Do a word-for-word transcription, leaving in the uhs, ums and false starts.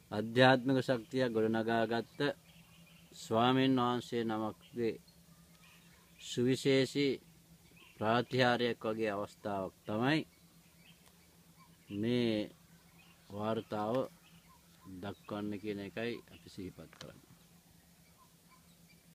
අධ්‍යාත්මික ශක්තිය ගොඩනගාගත්ත ස්වාමීන් වහන්සේ නමක්ගේ සුවිශේෂී ප්‍රාතිහාර්යයක් වගේ අවස්ථාවක් තමයි මේ වාර්තාව දක්වන්න කියන එකයි අපි සිහිපත් කරන්නේ.